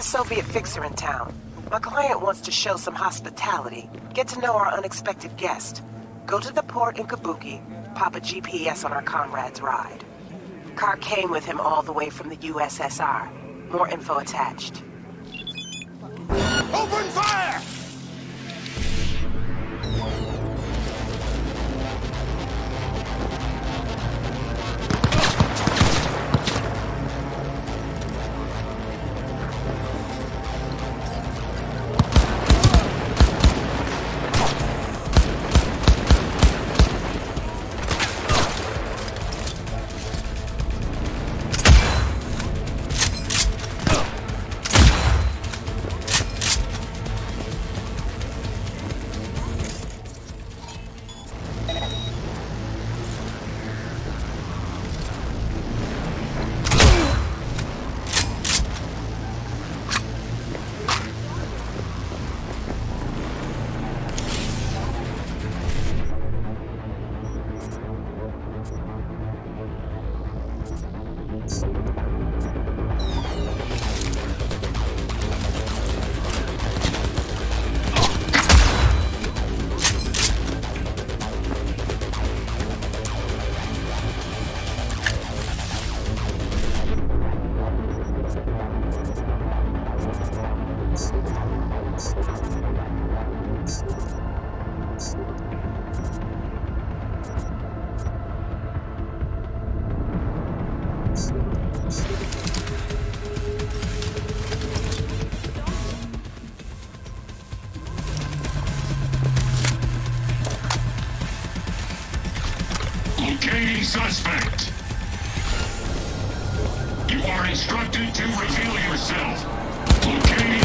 a Soviet fixer in town. My client wants to show some hospitality, get to know our unexpected guest. Go to the port in Kabuki, pop a GPS on our comrade's ride. Car came with him all the way from the USSR. More info attached. Open fire! Locating suspect. You are instructed to reveal yourself. Locating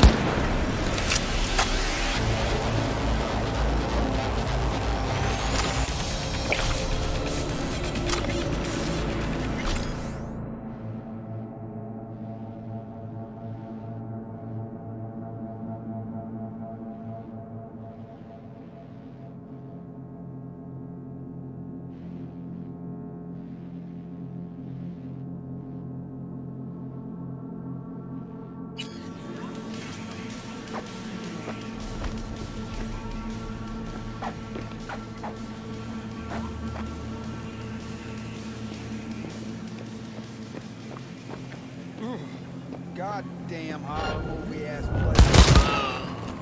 Goddamn horror movie ass place.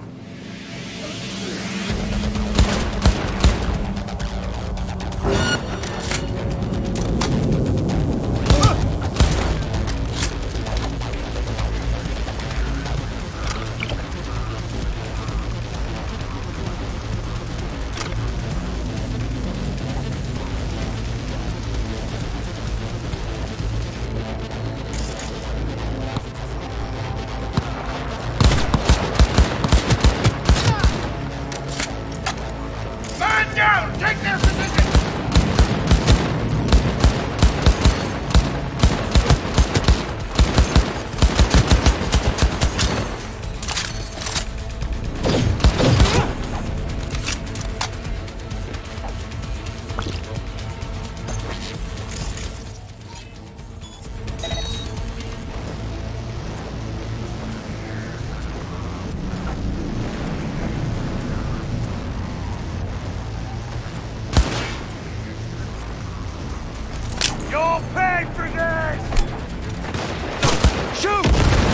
Take their position! You'll pay for this! Shoot!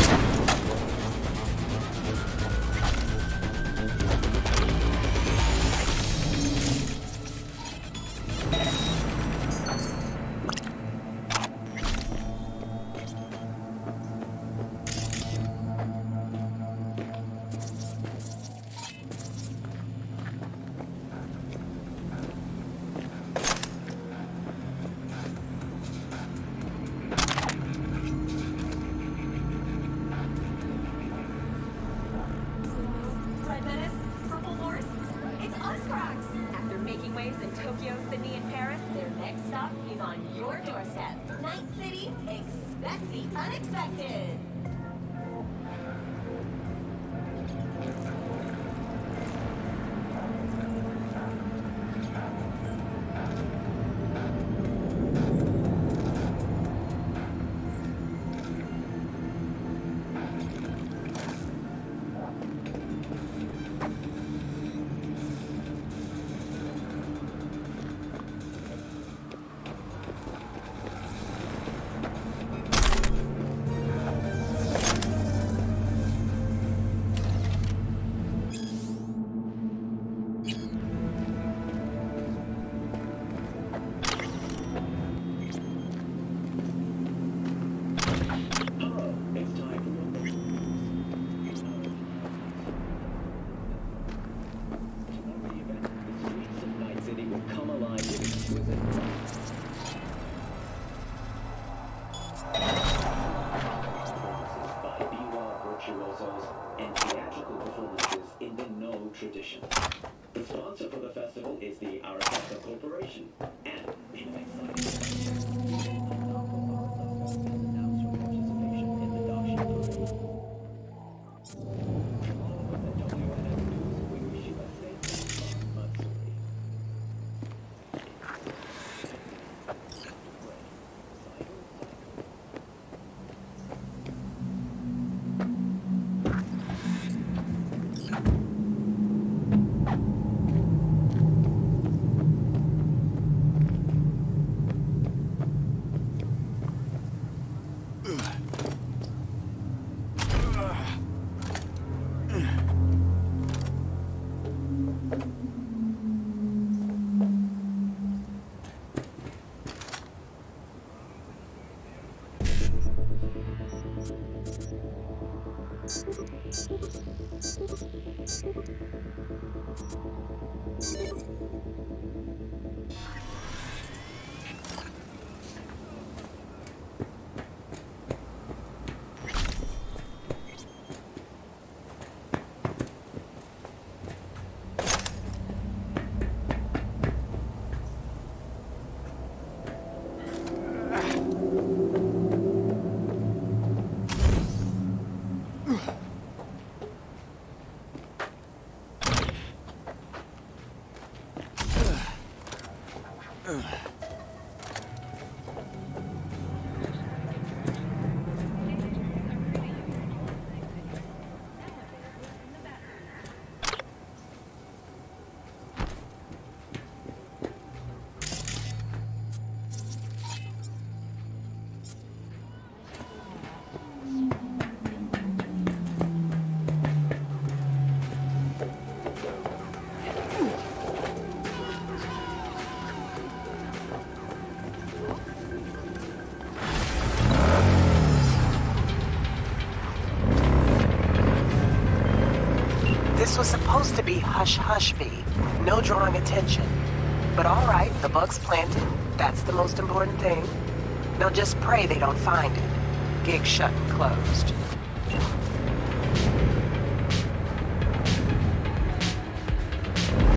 In Tokyo, Sydney, and Paris, their next stop is on your doorstep. Night City, expect the unexpected. sponsor for the festival is the Arasaka Corporation. And in an exciting announced participation in the Dashi Parade. All of us at WNS News, we wish you a safe Matsuri. This was supposed to be hush-hush, V. No drawing attention. But all right, the bug's planted. That's the most important thing. Now just pray they don't find it. Gig shut and closed.